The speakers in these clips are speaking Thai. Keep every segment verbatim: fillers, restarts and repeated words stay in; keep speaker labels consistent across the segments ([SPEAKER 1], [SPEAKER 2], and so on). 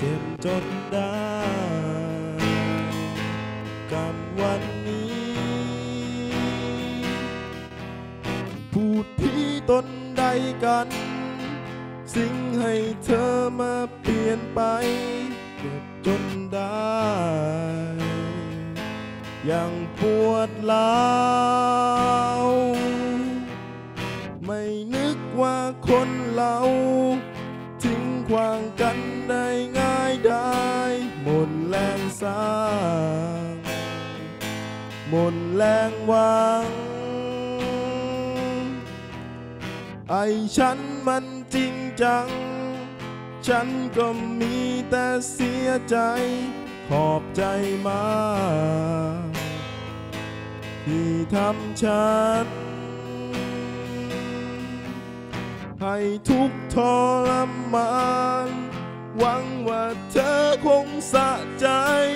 [SPEAKER 1] จ็บจนได้กับวันนี้พูดพี่ต้นใดกันสิ่งให้เธอมาเปลี่ยนไปเจ็บจนได้ยังปวดร้าวไม่นึกว่าคนเราทิ้งขวางกันได้ง่ายได้หมดแรงสร้างหมดแรงหวังไอ้ฉันมันจริงจังฉันก็มีแต่เสียใจขอบใจมากที่ทำฉันให้ทุกข์ทรมานหวังว่าเธอคงสะใจ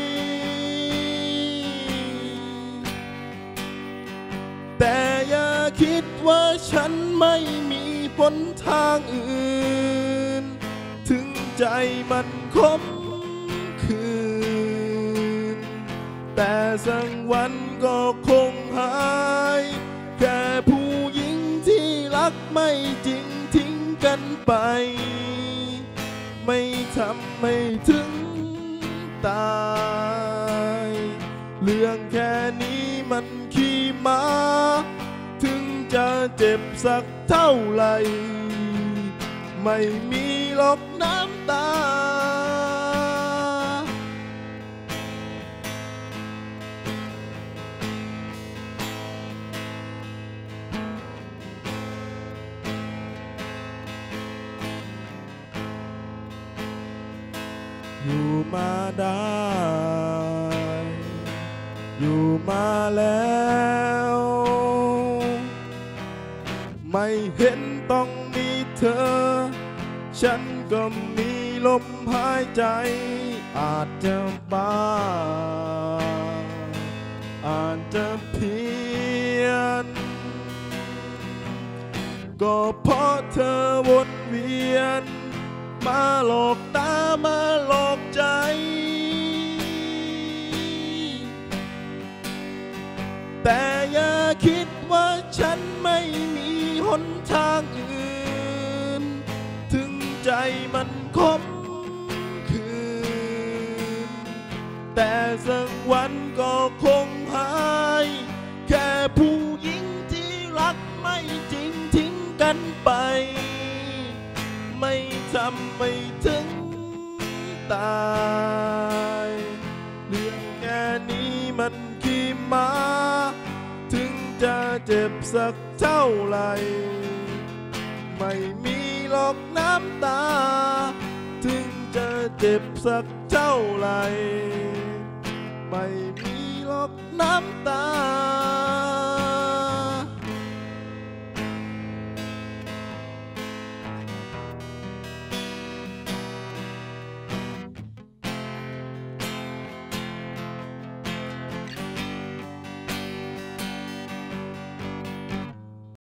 [SPEAKER 1] แต่อย่าคิดว่าฉันไม่มีหนทางอื่นถึงใจมันคมคืนแต่สักวันก็คงหายแค่ผู้หญิงที่รักไม่จริงทิ้งกันไปไม่ทำให้ถึงตายเรื่องแค่นี้มันขี้ม้าถึงจะเจ็บสักเท่าไหร่ไม่มีหรอกน้ำตาอยู่มาได้อยู่มาแล้วไม่เห็นต้องมีเธอฉันก็มีลมหายใจอาจจะบ้าอาจจะเพี้ยนก็เพราะเธอวนเวียนมาหลอกตามาหลอกใจแต่อย่าคิดว่าฉันไม่มีหนทางอื่นถึงใจมันคมคืนแต่สักวันก็คงหายแค่ผู้หญิงที่รักไม่จริงทิ้งกันไปไม่ทำไม่ถึงตายเรื่องแค่นี้มันขี้ม้าถึงจะเจ็บสักเท่าไหร่ไม่มีหรอกน้ำตาถึงจะเจ็บสักเท่าไหร่ไม่มีหรอกน้ำตา